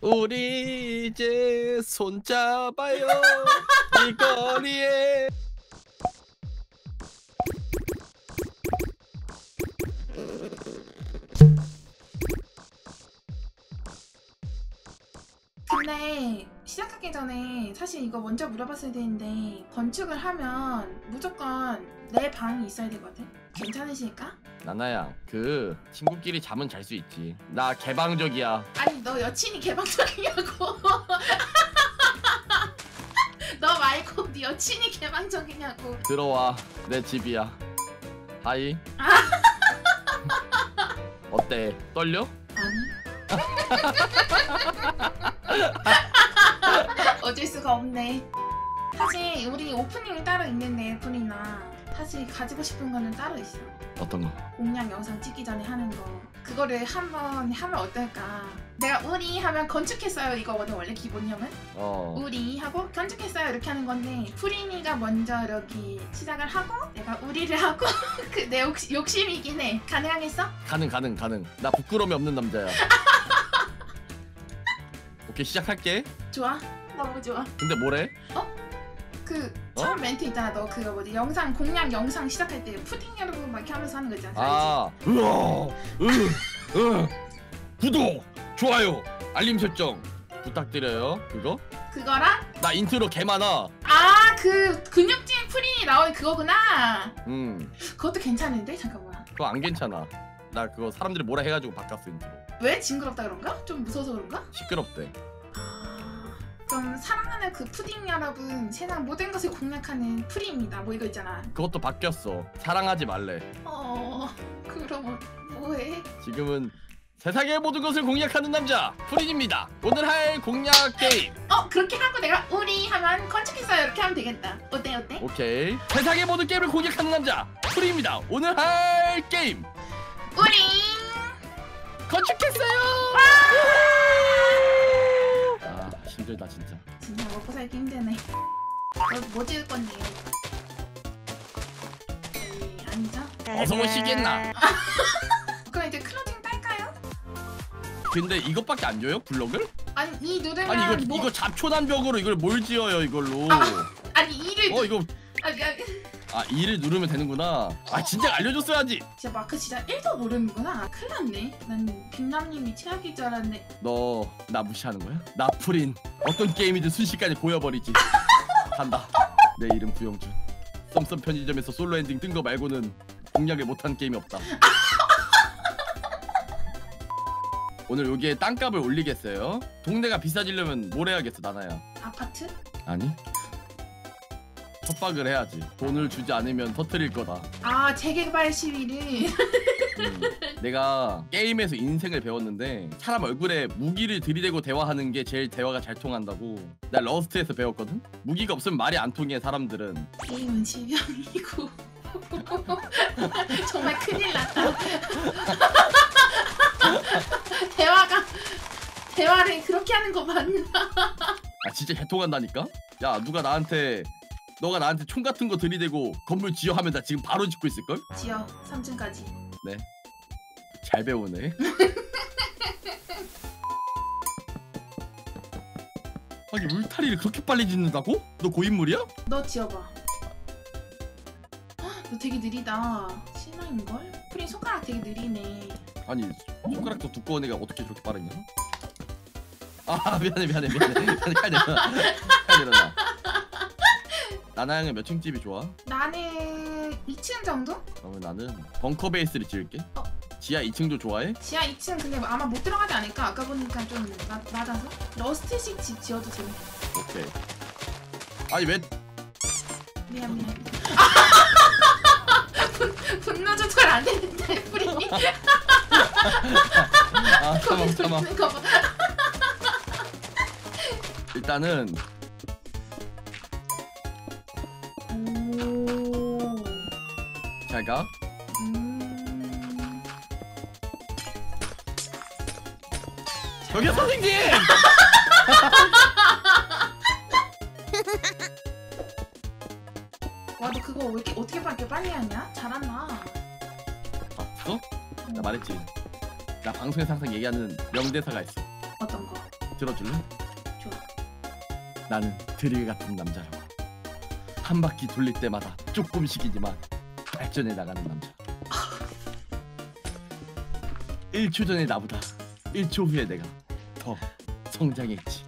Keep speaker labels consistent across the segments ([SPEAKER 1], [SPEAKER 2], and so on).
[SPEAKER 1] 우리 이제 손잡아요 이 거리에.
[SPEAKER 2] 근데 시작하기 전에 사실 이거 먼저 물어봤어야 되는데 건축을 하면 무조건 내 방이 있어야 되거든? 괜찮으실까?
[SPEAKER 1] 나나야, 그 친구끼리 잠은 잘 수 있지. 나 개방적이야.
[SPEAKER 2] 아니 너 여친이 개방적이냐고. 너 말고 네 여친이 개방적이냐고.
[SPEAKER 1] 들어와, 내 집이야. 하이. 어때? 떨려?
[SPEAKER 2] 아니. 어쩔 수가 없네. 사실 우리 오프닝이 따로 있는데 프리나 사실 가지고 싶은 거는 따로 있어.
[SPEAKER 1] 어떤 거?
[SPEAKER 2] 공략 영상 찍기 전에 하는 거. 그거를 한번 하면 어떨까? 내가 우리 하면 건축했어요 이거거든 원래 기본형은. 우리 하고 건축했어요 이렇게 하는 건데 프리니가 먼저 이렇게 시작을 하고 내가 우리를 하고 그 내 욕심이긴 해. 가능하겠어?
[SPEAKER 1] 가능. 나 부끄러움이 없는 남자야. 오케이, 시작할게.
[SPEAKER 2] 좋아. 너무 좋아.
[SPEAKER 1] 근데 뭐래?
[SPEAKER 2] 그 처음 멘트 있잖아. 너 그거 뭐지? 영상 공략 영상 시작할 때 푸딩 여러분 막 이렇게 하면서 하는 거 있잖아.
[SPEAKER 1] 아, 구독, 좋아요, 알림 설정 부탁드려요.
[SPEAKER 2] 그거랑
[SPEAKER 1] 나 인트로 개 많아.
[SPEAKER 2] 그 근육질 프린이 나오는 그거구나. 그것도 괜찮은데? 잠깐만.
[SPEAKER 1] 그거 안 괜찮아. 나 그거 사람들이 뭐라 해가지고 바꿨어 인트로.
[SPEAKER 2] 왜? 징그럽다 그런가? 좀 무서워서 그런가?
[SPEAKER 1] 시끄럽대.
[SPEAKER 2] 그럼 사랑하는 그 푸딩 여러분 세상 모든 것을 공략하는 프리입니다. 뭐 이거 있잖아.
[SPEAKER 1] 그것도 바뀌었어. 사랑하지 말래.
[SPEAKER 2] 그럼 뭐해?
[SPEAKER 1] 지금은 세상의 모든 것을 공략하는 남자 프린입니다. 오늘 할 공략 게임.
[SPEAKER 2] 그렇게 하고 내가 우리 하면 건축했어요 이렇게 하면 되겠다. 어때?
[SPEAKER 1] 오케이. 세상의 모든 게임을 공략하는 남자 프린입니다. 오늘 할 게임
[SPEAKER 2] 우리
[SPEAKER 1] 건축했어요. 힘들다 진짜.
[SPEAKER 2] 진짜 먹고 살기 힘드네. 뭐 지을 건데요? 아니죠?
[SPEAKER 1] 어서 오시겠나?
[SPEAKER 2] 그럼 이제 클로징 딸까요?
[SPEAKER 1] 근데 이것밖에 안 줘요? 블럭을?
[SPEAKER 2] 아니 이 누르면
[SPEAKER 1] 아니 이거 잡초난 벽으로 이걸 뭘 지어요 이걸로?
[SPEAKER 2] 아니 이를
[SPEAKER 1] 이거 이를 누르면 되는구나. 진짜 알려줬어야지.
[SPEAKER 2] 진짜 마크 진짜 1도 모르는구나. 큰일 났네. 난 빅남님이 최악일 줄 알았네.
[SPEAKER 1] 너 나 무시하는 거야? 나 프린 어떤 게임이든 순식간에 보여버리지. 간다. 내 이름 구영준. 썸썸 편의점에서 솔로 엔딩 뜬 거 말고는 공략을 못한 게임이 없다. 오늘 여기에 땅값을 올리겠어요. 동네가 비싸지려면 뭘 해야겠어 나나야?
[SPEAKER 2] 아파트?
[SPEAKER 1] 아니, 협박을 해야지. 돈을 주지 않으면 터뜨릴 거다.
[SPEAKER 2] 재개발 시위를.
[SPEAKER 1] 내가 게임에서 인생을 배웠는데 사람 얼굴에 무기를 들이대고 대화하는 게 제일 대화가 잘 통한다고. 나 러스트에서 배웠거든? 무기가 없으면 말이 안 통해 사람들은.
[SPEAKER 2] 게임은 질병이고. 정말 큰일 났다. 대화를 그렇게 하는 거 맞나?
[SPEAKER 1] 진짜 잘 통한다니까? 야, 너가 나한테 총 같은 거 들이대고 건물 지어 하면 나 지금 바로 짓고 있을걸?
[SPEAKER 2] 지어 3층까지.
[SPEAKER 1] 네, 잘 배우네. 아니 울타리를 그렇게 빨리 짓는다고? 너 고인물이야?
[SPEAKER 2] 너 지어봐. 너 되게 느리다. 실망인걸? 프린 손가락 되게 느리네.
[SPEAKER 1] 아니 손가락도 두꺼운 애가 어떻게 저렇게 빠르냐? 미안해 칼 내려놔. 나나양은 몇 층 집이 좋아?
[SPEAKER 2] 나는 2층 정도?
[SPEAKER 1] 그러면 나는 벙커 베이스를 지을게. 지하 2층도 좋아해?
[SPEAKER 2] 지하 2층 근데 아마 못 들어가지 않을까? 아까 보니까 좀 낮아서? 러스트식 집 지어도 재밌어.
[SPEAKER 1] 오케이. 아니 왜?
[SPEAKER 2] 미안. 분노 조절 안 되는데 프린이.
[SPEAKER 1] 참아. 일단은 잘 가. 저기요 선생님!
[SPEAKER 2] 와, 너 그거 왜 이렇게 어떻게 빨리 하냐? 잘한다.
[SPEAKER 1] 나 말했지. 나 방송에서 항상 얘기하는 명대사가 있어.
[SPEAKER 2] 어떤 거?
[SPEAKER 1] 들어줄래?
[SPEAKER 2] 좋아.
[SPEAKER 1] 나는 드릴 같은 남자라고. 한 바퀴 돌릴 때마다 조금씩이지만 발전해 나가는 남자. 1초 전에 나보다 1초 후에 내가 더 성장했지.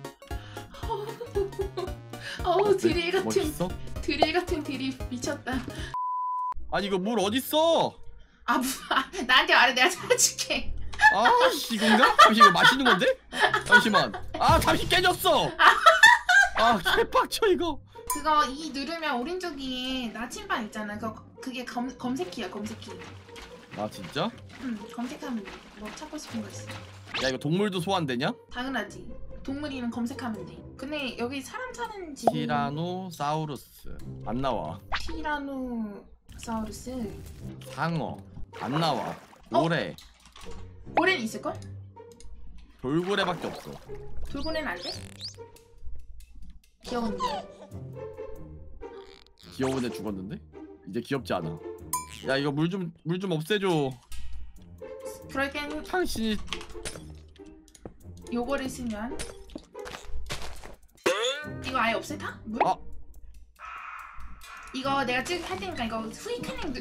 [SPEAKER 2] 드릴 같은
[SPEAKER 1] 멋있어?
[SPEAKER 2] 드릴 같은 드립 미쳤다.
[SPEAKER 1] 아니 이거 물 어딨어?
[SPEAKER 2] 나한테 말해. 내가 찾아줄게.
[SPEAKER 1] 아씨 이건가? 잠시 이거 마시는 건데? 잠시만. 잠시 깨졌어. 개빡쳐 이거.
[SPEAKER 2] 그거 이 누르면 오른쪽에 나침반 있잖아. 그게 검색키야. 검색키.
[SPEAKER 1] 진짜?
[SPEAKER 2] 응. 검색하면 돼. 뭐 찾고 싶은 거 있어.
[SPEAKER 1] 야 이거 동물도 소환되냐?
[SPEAKER 2] 당연하지. 동물이면 검색하면 돼. 근데 여기 사람 사는 집.
[SPEAKER 1] 티라노사우루스 안 나와.
[SPEAKER 2] 티라노사우루스.
[SPEAKER 1] 상어 안 나와. 고래.
[SPEAKER 2] 고래는 있을걸?
[SPEAKER 1] 돌고래밖에 없어.
[SPEAKER 2] 돌고래는 안 돼? 귀여운데.
[SPEAKER 1] 귀여운 애 죽었는데? 이제 귀엽지 않아. 야 이거 물 좀 없애줘.
[SPEAKER 2] 그럴 땐
[SPEAKER 1] 당신이
[SPEAKER 2] 요거를 쓰면 이거 아예 없애다? 물? 이거 내가 할 테니까 이거 후이크닝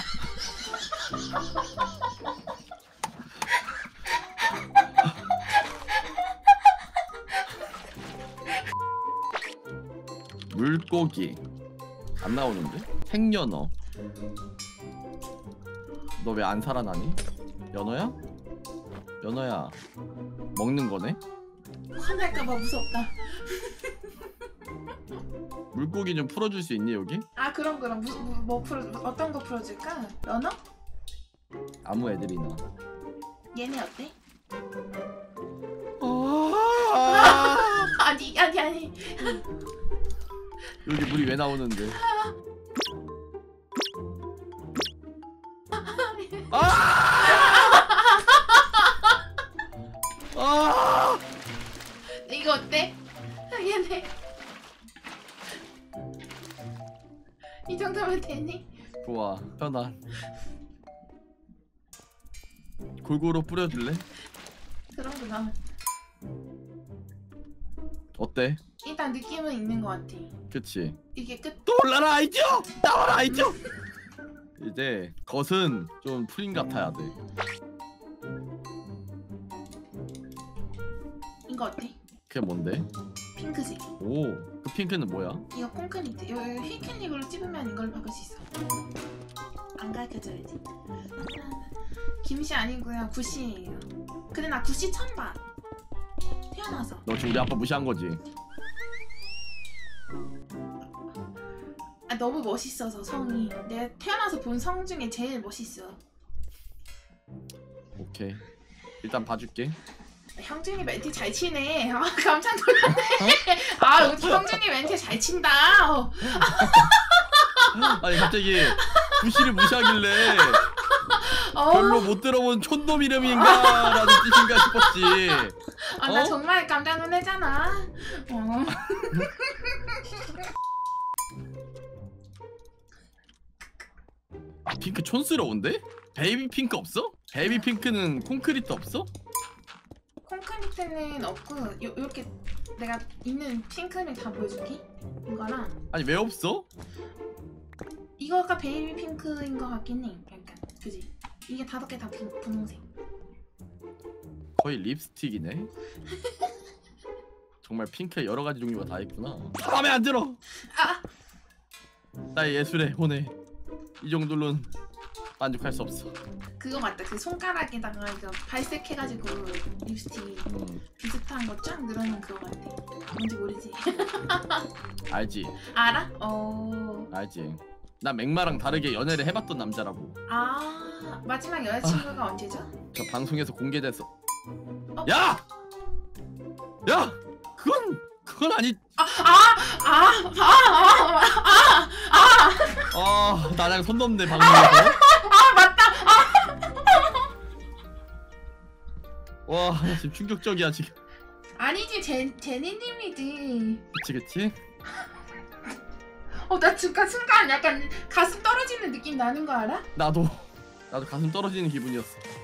[SPEAKER 1] 물고기 안 나오는데? 생연어. 너 왜 안 살아나니? 연어야? 연어야 먹는 거네?
[SPEAKER 2] 화날까봐 무섭다.
[SPEAKER 1] 물고기 좀 풀어줄 수 있니 여기?
[SPEAKER 2] 그럼 뭐 어떤 거 풀어줄까? 연어?
[SPEAKER 1] 아무 애들이나.
[SPEAKER 2] 얘네 어때? 아니
[SPEAKER 1] 여기 물이 왜 나오는데?
[SPEAKER 2] 이거 어때? 얘네 이 정도면 되니?
[SPEAKER 1] 좋아 편안. 골고루 뿌려줄래?
[SPEAKER 2] 그럼
[SPEAKER 1] 어때?
[SPEAKER 2] 일단 느낌은 있는 것 같아.
[SPEAKER 1] 그치?
[SPEAKER 2] 이게 끝.
[SPEAKER 1] 또 올라라 아이죠! 나와라 아이죠! 이제 겉은 좀 프린 같아야 돼.
[SPEAKER 2] 이거 어때?
[SPEAKER 1] 그게 뭔데?
[SPEAKER 2] 핑크색.
[SPEAKER 1] 오, 그 핑크는 뭐야?
[SPEAKER 2] 이거 콘크리트. 여기 휘클릭으로 찍으면 이걸 박을 수 있어. 안 가르쳐줘야지. 김씨 아니고요, 구씨예요. 근데 나 구씨 처음 봐. 태어나서.
[SPEAKER 1] 너 지금 우리 아빠 무시한 거지?
[SPEAKER 2] 너무 멋있어서 성이. 내가 태어나서 본 성 중에 제일 멋있어.
[SPEAKER 1] 오케이. 일단 봐줄게.
[SPEAKER 2] 형준이 멘트 잘 치네. 깜짝 놀랐네. 우리 형준이 멘트 잘 친다.
[SPEAKER 1] 아니 갑자기 구씨를 무시하길래 별로 못 들어본 촌놈 이름인가 라는 뜻인가 싶었지.
[SPEAKER 2] 나 정말 깜짝 놀랐잖아.
[SPEAKER 1] 핑크 촌스러운데? 베이비 핑크 없어? 베이비 핑크는 콘크리트 없어?
[SPEAKER 2] 콘크리트는 없고 요렇게 내가 있는 핑크를 다 보여줄게. 이거랑
[SPEAKER 1] 아니 왜 없어?
[SPEAKER 2] 이거가 베이비 핑크인 것 같긴 해. 약간 그지? 이게 5개 다 분홍색.
[SPEAKER 1] 거의 립스틱이네. 정말 핑크에 여러 가지 종류가 다 있구나. 마음에 안 들어. 나의 예술에 혼해. 이 정도로는 만족할 수 없어.
[SPEAKER 2] 그거 맞다. 그 손가락에다가 이거 발색해가지고 립스틱 비슷한 거 쫙 늘어놓은 그거 같아. 뭔지 모르지?
[SPEAKER 1] 알지?
[SPEAKER 2] 알아?
[SPEAKER 1] 알지. 나 맥마랑 다르게 연애를 해봤던 남자라고.
[SPEAKER 2] 마지막 여자친구가 언제죠?
[SPEAKER 1] 저 방송에서 공개됐어. 야! 야! 그건 아니. 나랑 손 넘네 방송에서.
[SPEAKER 2] 맞다.
[SPEAKER 1] 와, 나 지금 충격적이야 지금.
[SPEAKER 2] 아니지, 제니님이지.
[SPEAKER 1] 그치.
[SPEAKER 2] 나 순간 약간 가슴 떨어지는 느낌 나는 거 알아?
[SPEAKER 1] 나도 가슴 떨어지는 기분이었어.